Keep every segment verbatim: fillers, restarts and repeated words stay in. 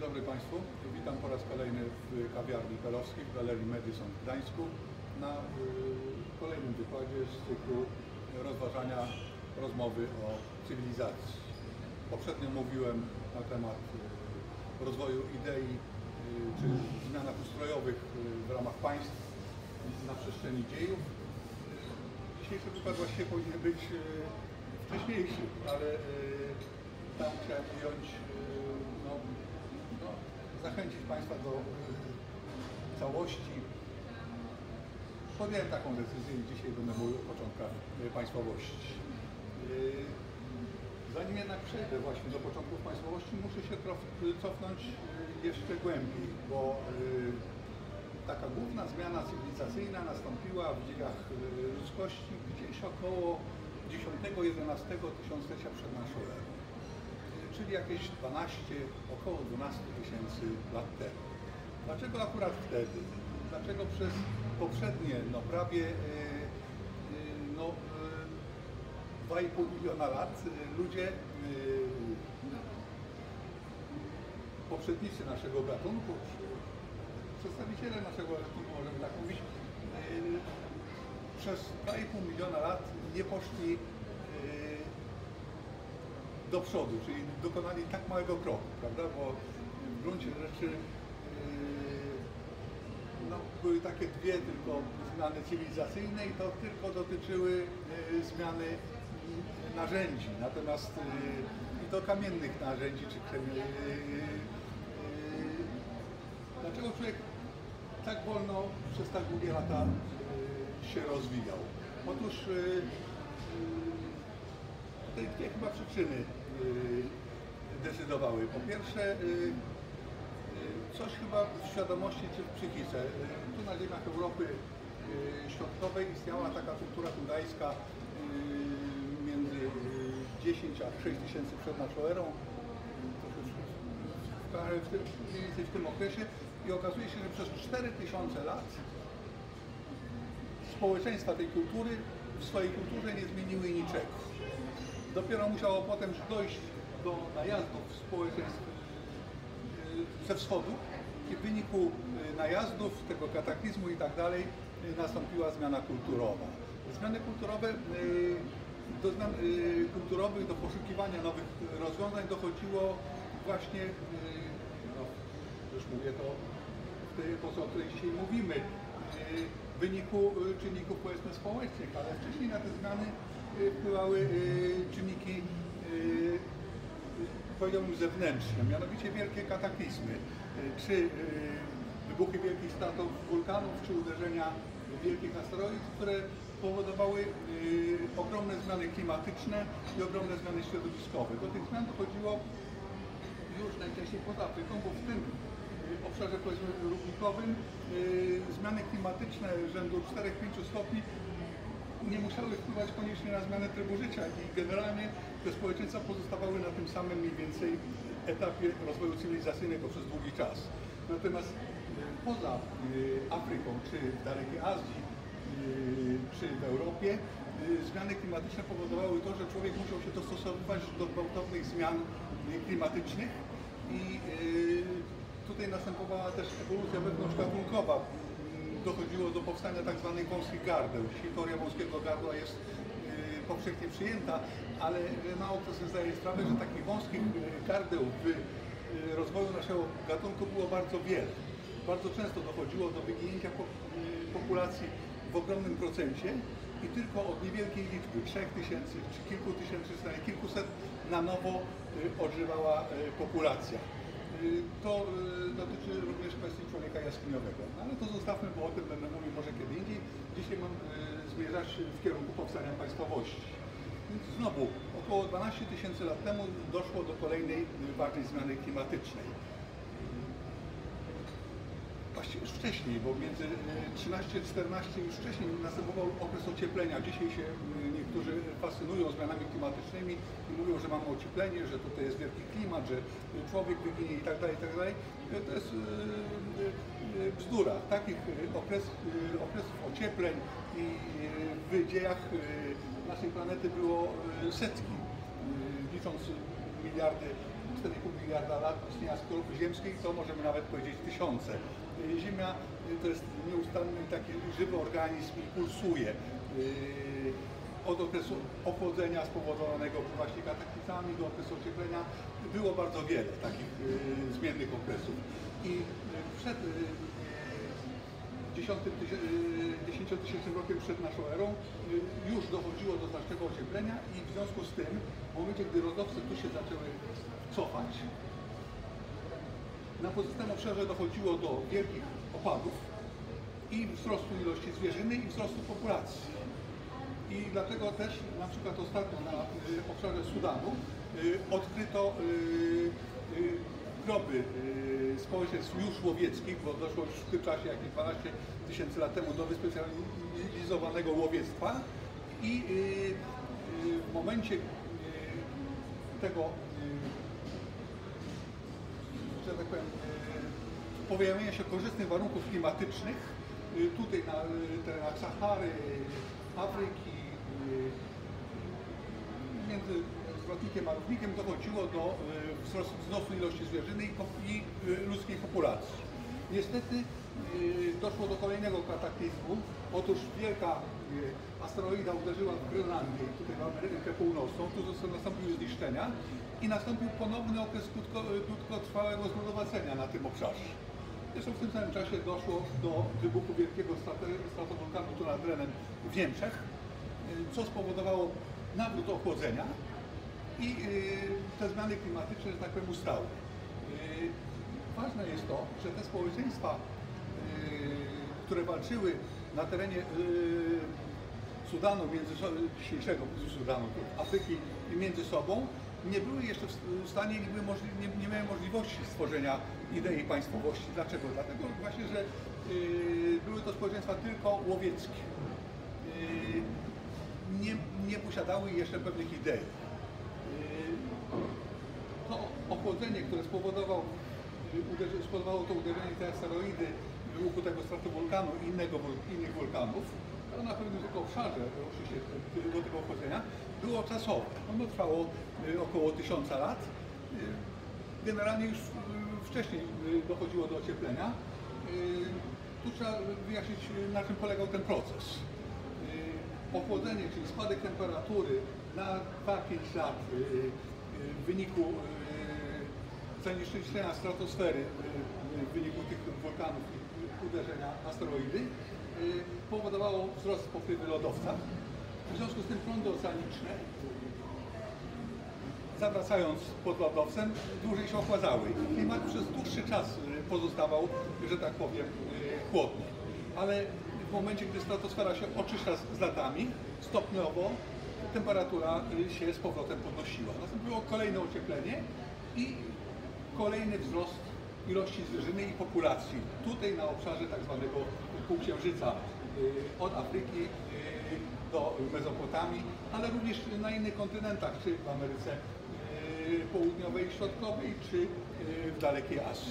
dobry Państwu. Witam po raz kolejny w kawiarni Pelowskiej w Galerii Madison w Gdańsku na y, kolejnym wykładzie z cyklu rozważania rozmowy o cywilizacji. Poprzednio mówiłem na temat y, rozwoju idei y, czy zmianach ustrojowych y, w ramach państw na przestrzeni dziejów. Dzisiejszy wykład właściwie powinien być y, wcześniejszy, ale y, tam chciałem wziąć, y, no, no, zachęcić Państwa do y, całości. Podjąłem taką decyzję i dzisiaj będę mówił o początkach y, państwowości. Y, Zanim jednak przejdę właśnie do początków państwowości, muszę się cofnąć y, jeszcze głębiej, bo y, taka główna zmiana cywilizacyjna nastąpiła w dziejach y, ludzkości gdzieś około dziesiątego jedenastego tysiąclecia przed naszą erą. Czyli jakieś dwanaście, około dwanaście tysięcy lat temu. Dlaczego akurat wtedy? Dlaczego przez poprzednie, no prawie no, dwa i pół miliona lat ludzie, poprzednicy naszego gatunku, przedstawiciele naszego gatunku, możemy tak mówić, przez dwa i pół miliona lat nie poszli do przodu, czyli dokonali tak małego kroku, prawda? Bo w gruncie rzeczy yy, no, były takie dwie tylko zmiany cywilizacyjne i to tylko dotyczyły yy, zmiany yy, narzędzi, natomiast yy, i to kamiennych narzędzi, czy yy, yy, dlaczego człowiek tak wolno przez tak długie lata yy, się rozwijał? Otóż yy, Tutaj dwie chyba przyczyny yy, decydowały. Po pierwsze, yy, yy, coś chyba w świadomości czy w psychice. Yy, tu na ziemiach Europy yy, Środkowej istniała taka kultura judajska yy, między dziesięć a sześć tysięcy przed naszą erą, yy, w tym, mniej więcej w tym okresie, i okazuje się, że przez cztery tysiące lat społeczeństwa tej kultury w swojej kulturze nie zmieniły niczego. Dopiero musiało potem dojść do najazdów społeczeństw ze wschodu i w wyniku najazdów, tego kataklizmu i tak dalej nastąpiła zmiana kulturowa. Zmiany kulturowe, do zmian kulturowych, do poszukiwania nowych rozwiązań dochodziło właśnie, no, już mówię to w tej epoce, o której dzisiaj mówimy, w wyniku czynników, powiedzmy, społecznych, ale wcześniej na te zmiany wpływały czynniki, powiedziałbym, zewnętrzne, mianowicie wielkie kataklizmy, czy wybuchy wielkich statów wulkanów, czy uderzenia wielkich asteroidów, które powodowały ogromne zmiany klimatyczne i ogromne zmiany środowiskowe. Do tych zmian dochodziło już najczęściej poza Afryką, bo w tym obszarze, powiedzmy, równikowym zmiany klimatyczne rzędu czterech do pięciu stopni nie musiały wpływać koniecznie na zmianę trybu życia i generalnie te społeczeństwa pozostawały na tym samym mniej więcej etapie rozwoju cywilizacyjnego przez długi czas. Natomiast poza Afryką, czy w dalekiej Azji, czy w Europie, zmiany klimatyczne powodowały to, że człowiek musiał się dostosowywać do gwałtownych zmian klimatycznych i tutaj następowała też ewolucja wewnątrzgatunkowa. Dochodziło do powstania tak zwanych wąskich gardeł. Dzisiaj teoria wąskiego gardła jest yy, powszechnie przyjęta, ale mało kto sobie zdaje sprawę, że takich wąskich gardeł w yy, rozwoju naszego gatunku było bardzo wiele. Bardzo często dochodziło do wyginięcia po, yy, populacji w ogromnym procencie i tylko od niewielkiej liczby, trzech tysięcy czy kilku tysięcy, czy kilkuset, na nowo yy, odżywała yy, populacja. To dotyczy również kwestii człowieka jaskiniowego, no, ale to zostawmy, bo o tym będę mówił może kiedy indziej. Dzisiaj mam y, zmierzać w kierunku powstania państwowości. Więc znowu, około dwanaście tysięcy lat temu doszło do kolejnej ważnej zmiany klimatycznej. Właściwie już wcześniej, bo między trzynaście a czternaście już wcześniej następował okres ocieplenia. Dzisiaj się niektórzy fascynują zmianami klimatycznymi i mówią, że mamy ocieplenie, że tutaj jest wielki klimat, że człowiek wyginie i tak dalej, i tak dalej. To jest bzdura. Takich okres, okresów ociepleń i w dziejach naszej planety było setki, licząc miliardy, cztery i pół miliarda lat istnienia skorupy ziemskiej, to możemy nawet powiedzieć tysiące. Ziemia to jest nieustanny taki żywy organizm i pulsuje. Od okresu ochłodzenia spowodowanego właśnie kataklizmami do okresu ocieplenia było bardzo wiele takich zmiennych okresów. I przed dziesięciotysięcznym rokiem przed naszą erą już dochodziło do znacznego ocieplenia i w związku z tym, w momencie, gdy rodowce tu się zaczęły cofać, na pozostałym obszarze dochodziło do wielkich opadów i wzrostu ilości zwierzyny i wzrostu populacji. I dlatego też na przykład ostatnio na obszarze Sudanu odkryto groby społeczeństw już łowieckich, bo doszło już w tym czasie, jakieś dwanaście tysięcy lat temu, do wyspecjalizowanego łowiectwa i w momencie tego, że tak powiem, pojawienia się korzystnych warunków klimatycznych tutaj na terenach Sahary, Afryki, między zwrotnikiem a równikiem dochodziło do wzrostu, wzrostu ilości zwierzyny i, i ludzkiej populacji. Niestety doszło do kolejnego kataklizmu. Otóż wielka asteroida uderzyła w Grenlandię, tutaj w Amerykę Północną, tu nastąpiły zniszczenia i nastąpił ponowny okres krótko, krótkotrwałego zrównoważenia na tym obszarze. Zresztą w tym samym czasie doszło do wybuchu wielkiego stratowulkanu tu nad Renem w Niemczech, co spowodowało nawrót ochłodzenia i te zmiany klimatyczne, że tak powiem, ustały. Ważne jest to, że te społeczeństwa, które walczyły na terenie Sudanu, między, dzisiejszego Sudanu, Afryki między sobą, nie były jeszcze w stanie, nie, były możli, nie, nie miały możliwości stworzenia idei państwowości. Dlaczego? Dlatego właśnie, że yy, były to społeczeństwa tylko łowieckie. Yy, nie, nie posiadały jeszcze pewnych idei. Yy, to ochłodzenie, które spowodowało, uderzy, spowodowało to uderzenie tej asteroidy, wybuchu tego stratowulkanu i innego, innych wulkanów, to na pewnym tylko obszarze oczywiście do tego ochłodzenia, było czasowe. Ono trwało około tysiąca lat. Generalnie już wcześniej dochodziło do ocieplenia. Tu trzeba wyjaśnić, na czym polegał ten proces. Ochłodzenie, czyli spadek temperatury na dwa do pięciu lat w wyniku zanieczyszczenia stratosfery w wyniku tych wulkanów i uderzenia asteroidy powodowało wzrost pokrywy lodowca. W związku z tym prądy oceaniczne, zawracając pod lodowcem, dłużej się ochładzały. Klimat przez dłuższy czas pozostawał, że tak powiem, chłodny. Ale w momencie, gdy stratosfera się oczyszcza z latami, stopniowo temperatura się z powrotem podnosiła. Nastąpiło kolejne ocieplenie i kolejny wzrost ilości zwierzyny i populacji. Tutaj na obszarze tak zwanego półksiężyca, od Afryki do Mezopotamii, ale również na innych kontynentach, czy w Ameryce Południowej i Środkowej, czy w dalekiej Azji.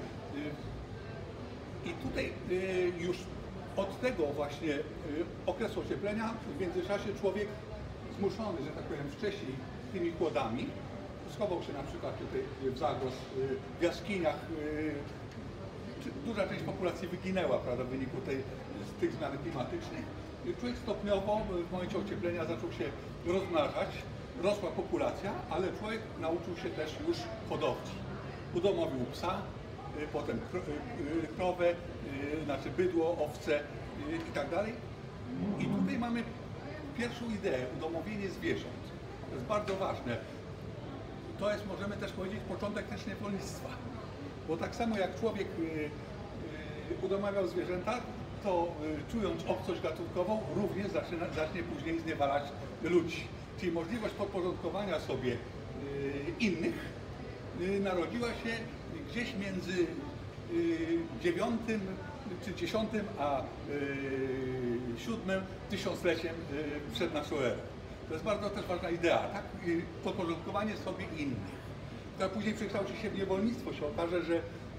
I tutaj już od tego właśnie okresu ocieplenia w międzyczasie człowiek zmuszony, że tak powiem, wcześniej tymi chłodami, schował się na przykład tutaj w zagłos, w jaskiniach. Duża część populacji wyginęła, prawda, w wyniku tej, tych zmian klimatycznych. Człowiek stopniowo w momencie ocieplenia zaczął się rozmnażać, rosła populacja, ale człowiek nauczył się też już hodowli. Udomowił psa, potem krowę, znaczy bydło, owce i tak dalej. I tutaj mamy pierwszą ideę, udomowienie zwierząt. To jest bardzo ważne. To jest, możemy też powiedzieć, początek też niewolnictwa. Bo tak samo jak człowiek udomawiał zwierzęta, to czując obcość gatunkową, również zaczyna, zacznie później zniewalać ludzi. Czyli możliwość podporządkowania sobie innych narodziła się gdzieś między dziewiątym czy dziesiątym a siódmym tysiącleciem przed naszą erą. To jest bardzo też ważna idea, tak? Podporządkowanie sobie innych. To później przekształci się w niewolnictwo, się okaże, że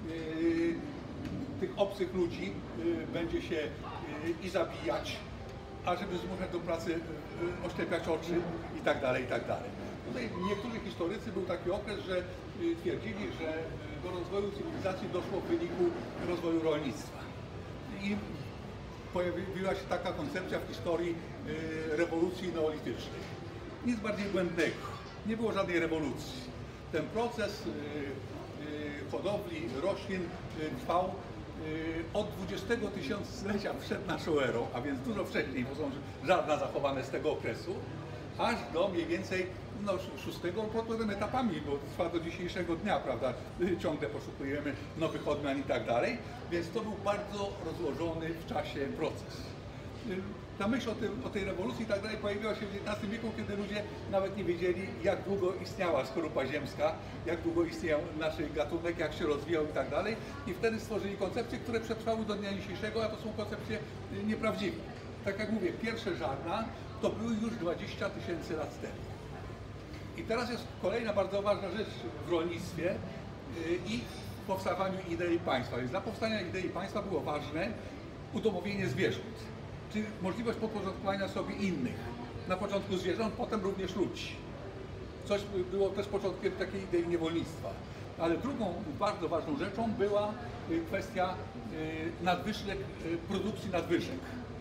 tych obcych ludzi będzie się i zabijać, a żeby zmuszać do pracy, oślepiać oczy i tak dalej, i tak dalej. tutaj niektórzy historycy był taki okres, że twierdzili, że do rozwoju cywilizacji doszło w wyniku rozwoju rolnictwa. I pojawiła się taka koncepcja w historii rewolucji neolitycznej. Nic bardziej błędnego. Nie było żadnej rewolucji. Ten proces hodowli roślin trwał od dwudziestego tysiąclecia przed naszą erą, a więc dużo wcześniej, bo są żadne zachowane z tego okresu, aż do mniej więcej no, szóstego, potem etapami, bo trwa do dzisiejszego dnia, prawda, ciągle poszukujemy nowych odmian i tak dalej, więc to był bardzo rozłożony w czasie proces. Ta myśl o, tym, o tej rewolucji i tak dalej pojawiła się w dziewiętnastym wieku, kiedy ludzie nawet nie wiedzieli, jak długo istniała skorupa ziemska, jak długo istniał nasz gatunek, jak się rozwijał i tak dalej. I wtedy stworzyli koncepcje, które przetrwały do dnia dzisiejszego, a to są koncepcje nieprawdziwe. Tak jak mówię, pierwsze żarna to były już dwadzieścia tysięcy lat temu. I teraz jest kolejna bardzo ważna rzecz w rolnictwie i w powstawaniu idei państwa. Więc dla powstania idei państwa było ważne udomowienie zwierząt, czyli możliwość podporządkowania sobie innych. Na początku zwierząt, potem również ludzi. Coś było też początkiem takiej idei niewolnictwa. Ale drugą bardzo ważną rzeczą była kwestia nadwyżek, produkcji nadwyżek.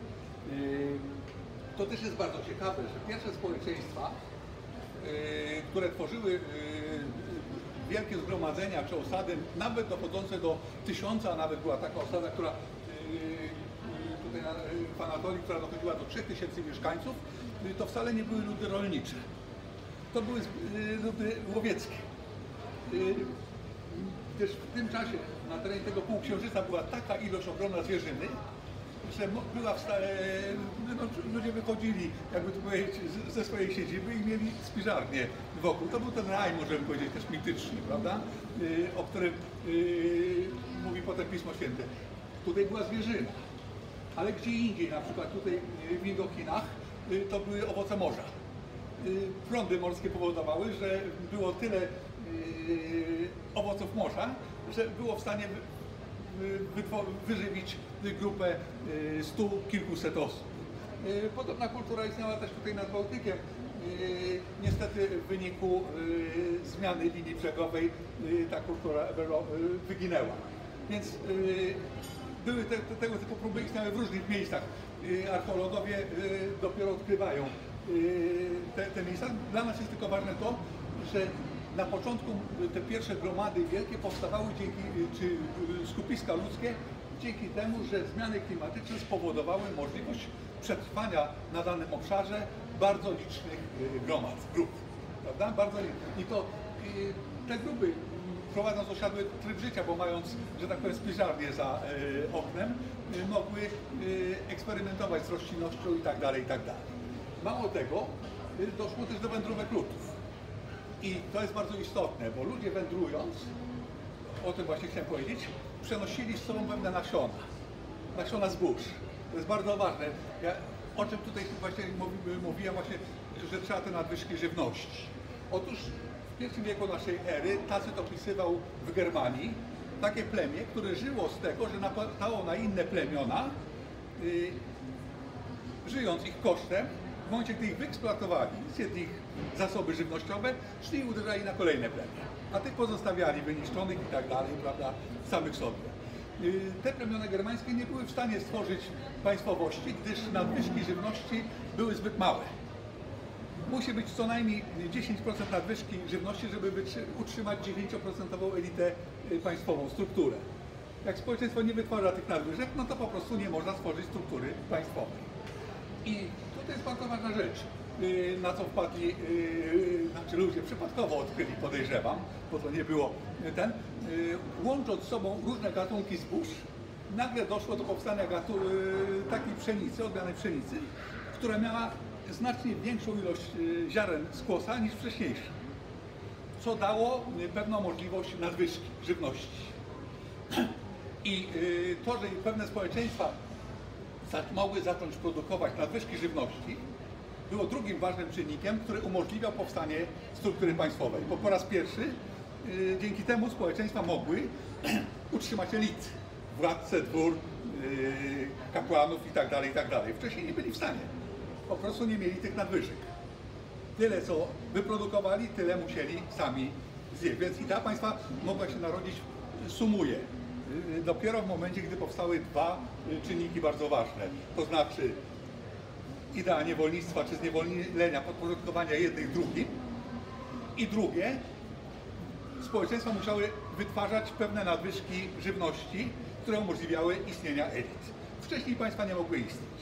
To też jest bardzo ciekawe, że pierwsze społeczeństwa, które tworzyły wielkie zgromadzenia czy osady, nawet dochodzące do tysiąca, a nawet była taka osada, która tutaj w Anatolii, która dochodziła do trzech tysięcy mieszkańców, to wcale nie były ludy rolnicze. To były ludy łowieckie. Gdyż w tym czasie na terenie tego półksiężyca była taka ilość ogromna zwierzyny, że była w stanie, no, ludzie wychodzili, jakby to powiedzieć, ze swojej siedziby i mieli spiżarnię wokół. To był ten raj, możemy powiedzieć, też mityczny, prawda? O którym mówi potem Pismo Święte. Tutaj była zwierzyna, ale gdzie indziej, na przykład tutaj w Indochinach, to były owoce morza. Prądy morskie powodowały, że było tyle owoców morza, że było w stanie wyżywić grupę stu, kilkuset osób. Podobna kultura istniała też tutaj nad Bałtykiem. Niestety w wyniku zmiany linii brzegowej ta kultura wyginęła. Więc były te, te, tego typu próby istniały w różnych miejscach. Archeologowie dopiero odkrywają te, te miejsca. Dla nas jest tylko ważne to, że na początku te pierwsze gromady wielkie powstawały dzięki, czy skupiska ludzkie, dzięki temu, że zmiany klimatyczne spowodowały możliwość przetrwania na danym obszarze bardzo licznych gromad, grup, prawda? Bardzo I to i te grupy, prowadząc osiadły tryb życia, bo mając, że tak powiem, spiżarnię za e, oknem, e, mogły e, eksperymentować z roślinnością i tak dalej, i tak dalej. Mało tego, e, doszło też do wędrówek ludów. I to jest bardzo istotne, bo ludzie wędrując, o tym właśnie chciałem powiedzieć, przenosili z sobą pewne nasiona, nasiona zbóż. To jest bardzo ważne. Ja, o czym tutaj właśnie mówiłem, właśnie, że trzeba te nadwyżki żywności. Otóż w pierwszym wieku naszej ery Tacyt opisywał w Germanii takie plemię, które żyło z tego, że napadało na inne plemiona, yy, żyjąc ich kosztem. W momencie, gdy ich wyeksploatowali, zjedli ich zasoby żywnościowe, szli i uderzali na kolejne plemię, a tych pozostawiali wyniszczonych i tak dalej, prawda, samych sobie. Te plemiona germańskie nie były w stanie stworzyć państwowości, gdyż nadwyżki żywności były zbyt małe. Musi być co najmniej dziesięć procent nadwyżki żywności, żeby utrzymać dziewięcioprocentową elitę państwową, strukturę. Jak społeczeństwo nie wytwarza tych nadwyżek, no to po prostu nie można stworzyć struktury państwowej. I to jest bardzo ważna rzecz, na co wpadli, yy, znaczy ludzie przypadkowo odkryli, podejrzewam, bo to nie było ten, yy, łącząc z sobą różne gatunki zbóż, nagle doszło do powstania gatu, yy, takiej pszenicy, odmiany pszenicy, która miała znacznie większą ilość yy, ziaren skłosa niż wcześniejsza, co dało yy, pewną możliwość nadwyżki żywności. I yy, to, że pewne społeczeństwa mogły zacząć produkować nadwyżki żywności, było drugim ważnym czynnikiem, który umożliwiał powstanie struktury państwowej. Bo po raz pierwszy yy, dzięki temu społeczeństwa mogły utrzymać elity, władcę, dwór, yy, kapłanów itd., itd. Wcześniej nie byli w stanie. Po prostu nie mieli tych nadwyżek. tyle co wyprodukowali, tyle musieli sami zjeść. Więc idea państwa mogła się narodzić, sumuje, dopiero w momencie, gdy powstały dwa czynniki bardzo ważne, to znaczy idea niewolnictwa czy zniewolenia, podporządkowania jednych drugim, i drugie, społeczeństwa musiały wytwarzać pewne nadwyżki żywności, które umożliwiały istnienia elit. Wcześniej państwa nie mogły istnieć.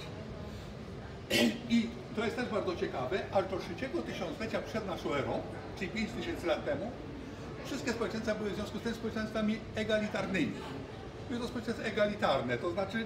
I to jest też bardzo ciekawe, aż do trzeciego tysiąclecia przed naszą erą, czyli pięć tysięcy lat temu, wszystkie społeczeństwa były w związku z tym społeczeństwami egalitarnymi. Były to społeczeństwa egalitarne, to znaczy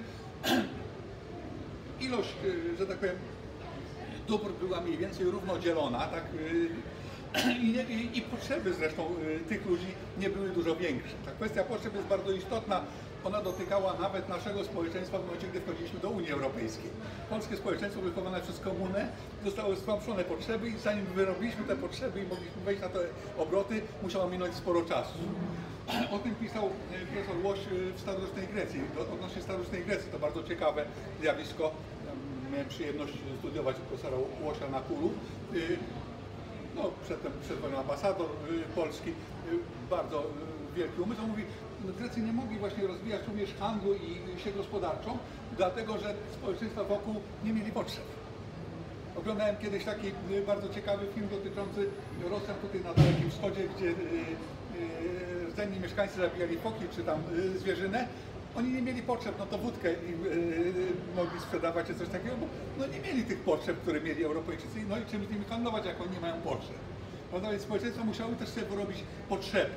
ilość, że tak powiem, dóbr była mniej więcej równodzielona, tak, i, nie, i, i potrzeby zresztą tych ludzi nie były dużo większe. Ta kwestia potrzeb jest bardzo istotna. Ona dotykała nawet naszego społeczeństwa w momencie, gdy wchodziliśmy do Unii Europejskiej. Polskie społeczeństwo wychowane przez komunę zostało stłamszone potrzeby i zanim wyrobiliśmy te potrzeby i mogliśmy wejść na te obroty, musiało minąć sporo czasu. O tym pisał profesor Łoś w starożytnej Grecji. Odnośnie starożytnej Grecji to bardzo ciekawe zjawisko. Miałem przyjemność studiować profesora Łosia na Kulu. No, przedtem, przed wojną ambasador polski, bardzo wielki umysł. On mówi, Grecy nie mogli właśnie rozwijać również handlu i sieć gospodarczą, dlatego że społeczeństwa wokół nie mieli potrzeb. Oglądałem kiedyś taki bardzo ciekawy film dotyczący Rosjan tutaj na Dalekim Wschodzie, gdzie rdzenni mieszkańcy zabijali foki czy tam zwierzynę. Oni nie mieli potrzeb, no to wódkę im mogli sprzedawać czy coś takiego, bo no nie mieli tych potrzeb, które mieli Europejczycy, no i czym z nimi handlować, jak oni nie mają potrzeb. Prawda? Więc społeczeństwa musiały też sobie wyrobić potrzeby.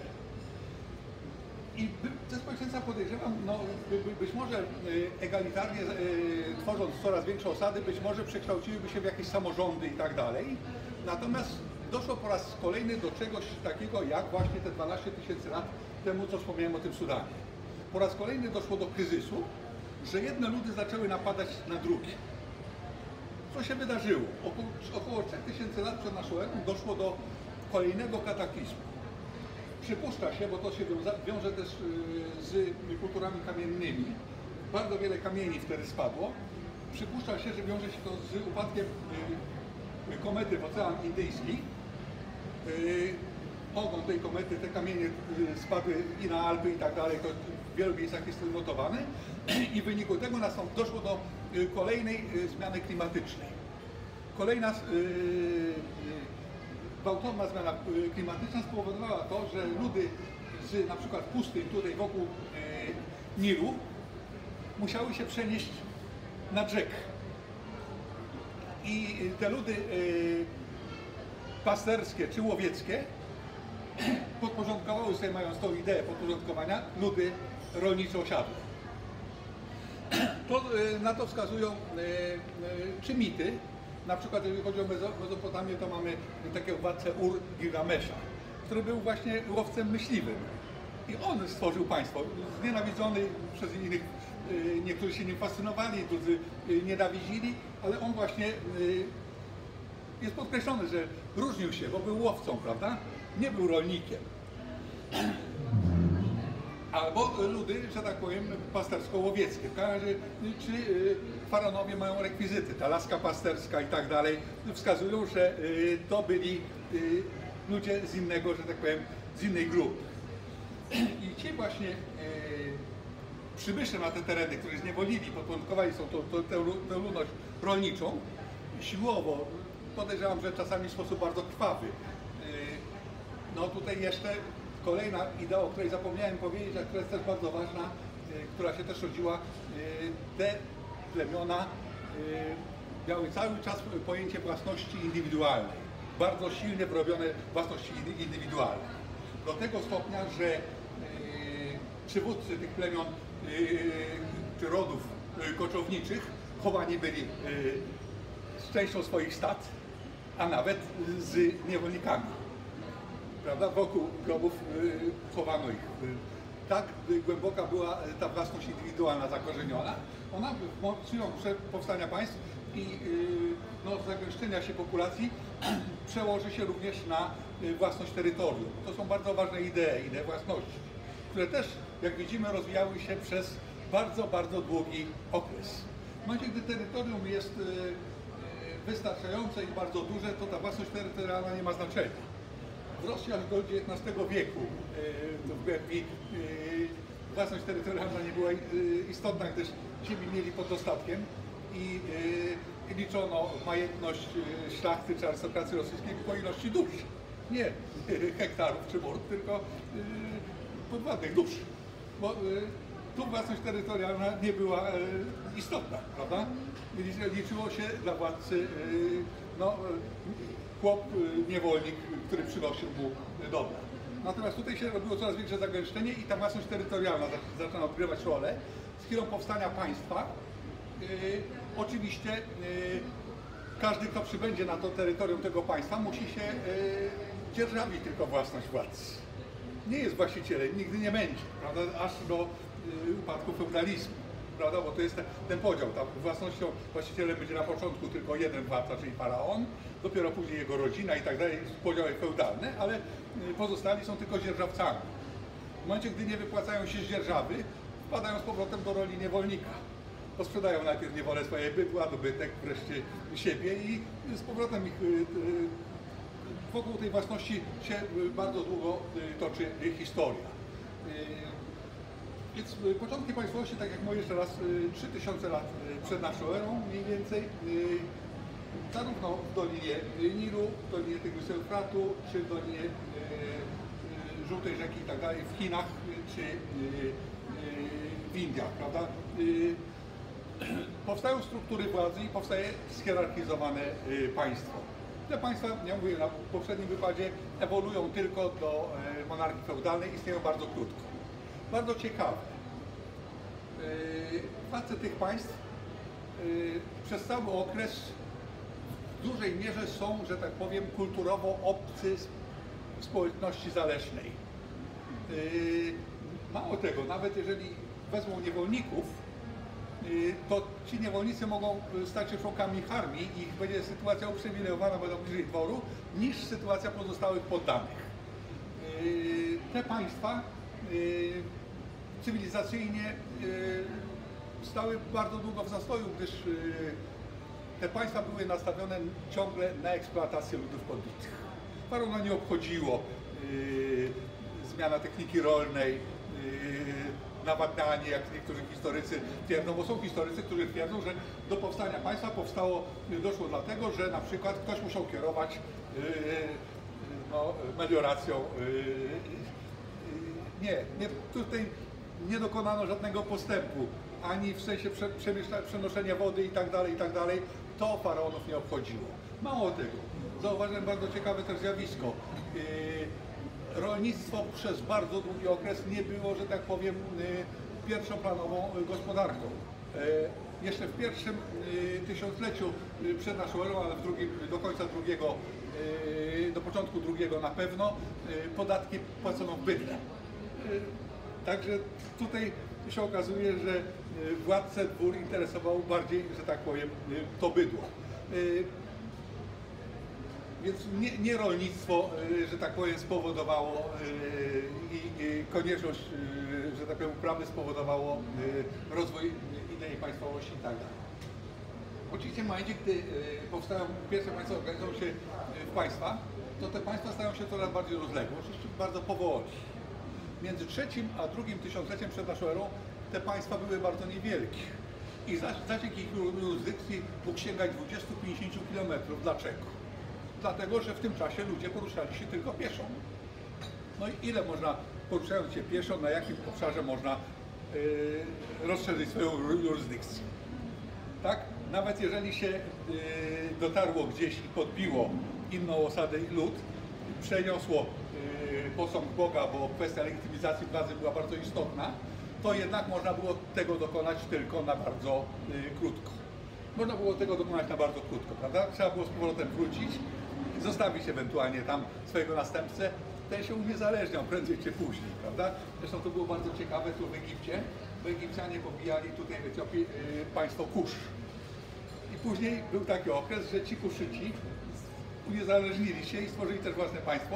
I te społeczeństwa, podejrzewam, no, by, być może egalitarnie tworząc coraz większe osady, być może przekształciłyby się w jakieś samorządy i tak dalej. Natomiast doszło po raz kolejny do czegoś takiego, jak właśnie te dwanaście tysięcy lat temu, co wspomniałem o tym Sudanie. Po raz kolejny doszło do kryzysu, że jedne ludy zaczęły napadać na drugie. Co się wydarzyło? Około, około trzech tysięcy lat przed naszą erą doszło do kolejnego kataklizmu. Przypuszcza się, bo to się wiąże, wiąże też z kulturami kamiennymi, bardzo wiele kamieni wtedy spadło. Przypuszcza się, że wiąże się to z upadkiem komety w Ocean Indyjski. Ogon tej komety, te kamienie spadły i na Alpy i tak dalej, to w wielu miejscach jest notowane i w wyniku tego doszło do kolejnej zmiany klimatycznej. Kolejna gwałtowna zmiana klimatyczna spowodowała to, że ludy z na przykład pustyń tutaj wokół Nilu musiały się przenieść na brzeg. I te ludy pasterskie czy łowieckie podporządkowały sobie, mając tą ideę podporządkowania, ludy rolnicze osiadłe. To, na to wskazują czy mity. Na przykład jeżeli chodzi o Mezopotamię, to mamy takiego władcę Ur Gilgamesza, który był właśnie łowcem myśliwym. I on stworzył państwo, znienawidzony przez innych, niektórzy się nim fascynowali, drudzy nienawidzili, ale on właśnie jest podkreślony, że różnił się, bo był łowcą, prawda? Nie był rolnikiem. Albo ludy, że tak powiem, pastersko-łowieckie. W każdym razie, czy faraonowie mają rekwizyty, ta laska pasterska i tak dalej, wskazują, że to byli ludzie z innego, że tak powiem, z innej grupy. I ci właśnie przybysze na te tereny, którzy zniewolili, podporządkowali są tę ludność rolniczą, siłowo, podejrzewam, że czasami w sposób bardzo krwawy. No tutaj jeszcze kolejna idea, o której zapomniałem powiedzieć, a która jest też bardzo ważna, która się też rodziła, te plemiona miały cały czas pojęcie własności indywidualnej, bardzo silnie wrobione własności indywidualnej. Do tego stopnia, że przywódcy tych plemion czy rodów koczowniczych chowani byli z częścią swoich stad, a nawet z niewolnikami. Prawda? Wokół grobów chowano ich. Tak głęboka była ta własność indywidualna zakorzeniona. Ona w siłą powstania państw i no, zagęszczenia się populacji przełoży się również na własność terytorium. To są bardzo ważne idee, idee własności, które też, jak widzimy, rozwijały się przez bardzo, bardzo długi okres. W momencie, gdy terytorium jest wystarczające i bardzo duże, to ta własność terytorialna nie ma znaczenia. W Rosji aż do dziewiętnastego wieku yy, w głębi yy, własność terytorialna nie była yy, istotna, gdyż ziemi mieli pod dostatkiem i yy, liczono majętność yy, szlachty czy arystokracji rosyjskiej po ilości dusz. Nie yy, hektarów czy mord, tylko yy, podwładnych dusz. Bo, yy, tu własność terytorialna nie była e, istotna, prawda? Liczyło się dla władcy e, no, chłop, e, niewolnik, który przynosił mu dobra. Natomiast tutaj się robiło coraz większe zagęszczenie i ta własność terytorialna zaczyna odgrywać rolę. Z chwilą powstania państwa, e, oczywiście e, każdy, kto przybędzie na to terytorium tego państwa, musi się e, dzierżawić tylko własność władcy. Nie jest właścicielem, nigdy nie będzie, prawda? Aż do upadku feudalizmu, prawda? Bo to jest ten, ten podział. Tam własnością, właścicielem będzie na początku tylko jeden władca, czyli faraon, dopiero później jego rodzina i tak dalej, podziały feudalne, ale pozostali są tylko dzierżawcami. W momencie, gdy nie wypłacają się z dzierżawy, wpadają z powrotem do roli niewolnika. Posprzedają najpierw niewolę swoje bydła, dobytek, wreszcie siebie i z powrotem ich wokół tej własności się bardzo długo toczy historia. Więc początki państwowości, tak jak mówię jeszcze raz, trzy tysiące lat przed naszą erą mniej więcej, zarówno w Dolinie Nilu, w Dolinie Tygrysu Eufratu, czy w Dolinie Żółtej Rzeki i tak dalej, w Chinach, czy w Indiach, prawda? Powstają struktury władzy i powstaje schierarchizowane państwo. Te państwa, ja mówię na poprzednim wykładzie, ewoluują tylko do monarchii feudalnej, istnieją bardzo krótko. Bardzo ciekawe. Władcy tych państw przez cały okres w dużej mierze są, że tak powiem, kulturowo obcy społeczności zależnej. Mało tego, nawet jeżeli wezmą niewolników, to ci niewolnicy mogą stać się członkami armii i ich będzie sytuacja uprzywilejowana, będą bliżej dworu, niż sytuacja pozostałych poddanych. Te państwa cywilizacyjnie stały bardzo długo w zastoju, gdyż te państwa były nastawione ciągle na eksploatację ludów podbitych. Farona nie obchodziło zmiana techniki rolnej, nawadnianie, jak niektórzy historycy twierdzą, bo są historycy, którzy twierdzą, że do powstania państwa powstało, doszło dlatego, że na przykład ktoś musiał kierować no, melioracją. Nie, nie, tutaj nie dokonano żadnego postępu, ani w sensie przenoszenia wody i tak dalej, i tak dalej. To faraonów nie obchodziło. Mało tego, zauważyłem bardzo ciekawe też zjawisko. Rolnictwo przez bardzo długi okres nie było, że tak powiem, pierwszoplanową gospodarką. Jeszcze w pierwszym tysiącleciu przed naszą erą, ale w drugim, do końca drugiego, do początku drugiego na pewno, podatki płacono w bydle. Także tutaj się okazuje, że władcę dwór interesował bardziej, że tak powiem, to bydło. Więc nie, nie rolnictwo, że tak powiem, spowodowało i, i konieczność, że tak powiem, uprawy spowodowało rozwój idei państwowości i tak dalej. Oczywiście w momencie, gdy powstają pierwsze państwa, organizują się w państwa, to te państwa stają się coraz bardziej rozległe, oczywiście bardzo powoli. Między trzecim a drugim tysiącleciem przed naszą erą te państwa były bardzo niewielkie. I zasięg ich jurysdykcji mógł sięgać dwudziestu do pięćdziesięciu kilometrów. Dlaczego? Dlatego, że w tym czasie ludzie poruszali się tylko pieszo. No i ile można, poruszając się pieszo, na jakim obszarze można yy, rozszerzyć swoją jurysdykcję? Tak? Nawet jeżeli się yy, dotarło gdzieś i podbiło inną osadę i lud, przeniosło yy, posąg Boga, bo kwestia legitymizacji władzy była bardzo istotna, to jednak można było tego dokonać tylko na bardzo yy, krótko. Można było tego dokonać na bardzo krótko, prawda? Trzeba było z powrotem wrócić, zostawić ewentualnie tam swojego następcę, ten się uniezależniał prędzej czy później, prawda? Zresztą to było bardzo ciekawe tu w Egipcie, bo Egipcjanie pobijali tutaj w Etiopii yy, państwo Kusz. I później był taki okres, że ci Kuszyci uniezależnili się i stworzyli też własne państwo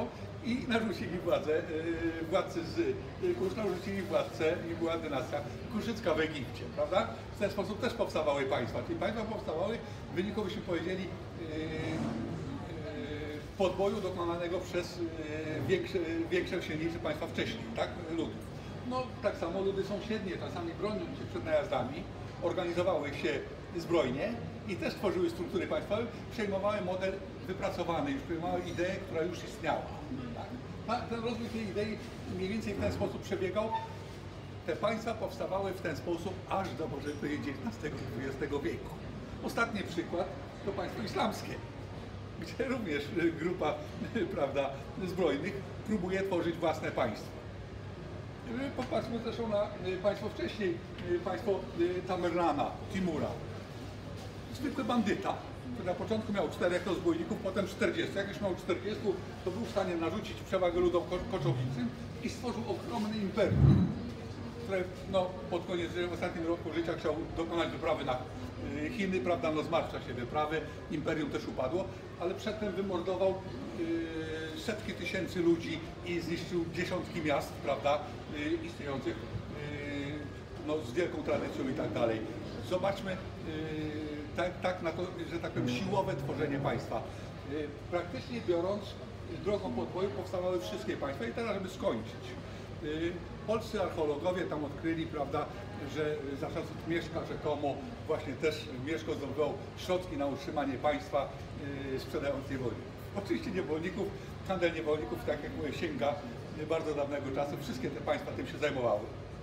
i narzucili władzę, yy, władcy z yy, Kusz narzucili władcę i była dynastia kuszycka w Egipcie, prawda? W ten sposób też powstawały państwa, czyli państwa powstawały w wyniku, byśmy powiedzieli, yy, yy, podboju dokonanego przez yy, większe, większe, silniejsze państwa wcześniej, tak? Ludów. No tak samo ludy sąsiednie, czasami broniąc się przed najazdami, organizowały się zbrojnie i też tworzyły struktury państwowe, przejmowały model wypracowany, już przejmowały ideę, która już istniała. Tak? Ten rozwój tej idei mniej więcej w ten sposób przebiegał. Te państwa powstawały w ten sposób aż do, możemy powiedzieć, dziewiętnastego i dwudziestego wieku. Ostatni przykład to państwo islamskie, gdzie również grupa, prawda, zbrojnych próbuje tworzyć własne państwo. Popatrzmy zresztą na państwo wcześniej, państwo Tamerlana, Timura. Zwykły bandyta, który na początku miał czterech rozbójników, potem czterdziestu. Jak już miał czterdziestu, to był w stanie narzucić przewagę ludom koczowniczym i stworzył ogromne imperium, które no, pod koniec, w ostatnim roku życia chciał dokonać wyprawy na Chiny, prawda, no zmarszcza się wyprawy, imperium też upadło, ale przedtem wymordował yy, setki tysięcy ludzi i zniszczył dziesiątki miast, prawda, yy, istniejących yy, no, z wielką tradycją i tak dalej. Zobaczmy yy, tak, tak na to, że tak powiem, siłowe tworzenie państwa. Yy, praktycznie biorąc, drogą podboju powstawały wszystkie państwa i teraz, żeby skończyć. Yy, polscy archeologowie tam odkryli, prawda, że za czasów Mieszka rzekomo właśnie też Mieszko zdobywał środki na utrzymanie państwa, yy, sprzedając niewolników. Oczywiście niewolników, handel niewolników, tak jak mówię, sięga bardzo dawnego czasu. Wszystkie te państwa tym się zajmowały.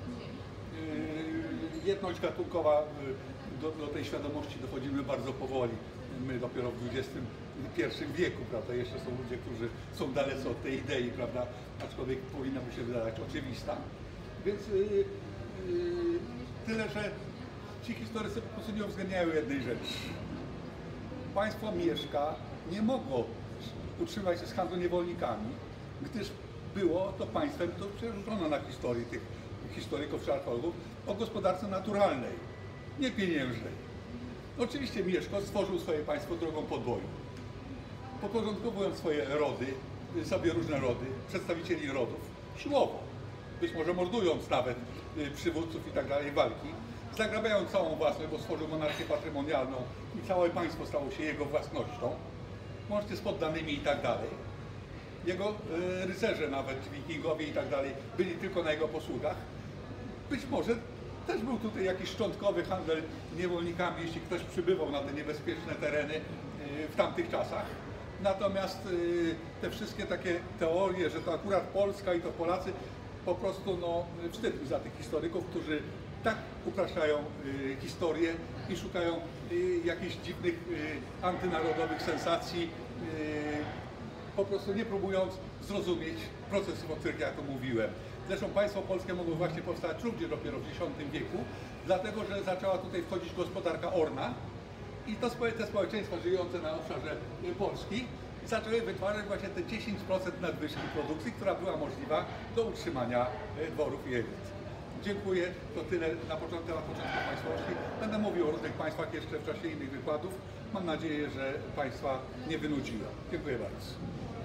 Yy, jedność gatunkowa, yy, do, do tej świadomości dochodzimy bardzo powoli. My dopiero w dwudziestym pierwszym wieku, prawda, jeszcze są ludzie, którzy są dalecy od tej idei, prawda, aczkolwiek powinna by się wydawać oczywista. Więc yy, yy, tyle, że ci historycy po prostu nie uwzględniają jednej rzeczy. Państwo Mieszka nie mogło utrzymać się z handlu niewolnikami, gdyż było to państwem, to przerzucono na historii tych historyków czy archeologów, o gospodarce naturalnej, nie pieniężnej. Oczywiście Mieszko stworzył swoje państwo drogą podboju, podporządkowując swoje rody, sobie różne rody, przedstawicieli rodów, siłowo, być może mordując nawet przywódców i tak dalej, walki, zagrabiając całą własność, bo stworzył monarchię patrymonialną i całe państwo stało się jego własnością, łącznie z poddanymi i tak dalej. Jego y, rycerze nawet, wikingowie i tak dalej, byli tylko na jego posługach. Być może też był tutaj jakiś szczątkowy handel niewolnikami, jeśli ktoś przybywał na te niebezpieczne tereny y, w tamtych czasach. Natomiast y, te wszystkie takie teorie, że to akurat Polska i to Polacy, po prostu no, wstyd za tych historyków, którzy tak upraszczają y, historię i szukają y, jakichś dziwnych y, antynarodowych sensacji, y, po prostu nie próbując zrozumieć procesów, o których ja tu mówiłem. Zresztą państwo polskie mogło właśnie powstać również dopiero w dziesiątym wieku, dlatego że zaczęła tutaj wchodzić gospodarka orna i to te społeczeństwa żyjące na obszarze Polski zaczęły wytwarzać właśnie te dziesięć procent nadwyżki produkcji, która była możliwa do utrzymania dworów i elit. Dziękuję, to tyle na początek, na początku państwowości. Będę mówił o różnych państwach jeszcze w czasie innych wykładów. Mam nadzieję, że Państwa nie wynudziłem. Dziękuję bardzo.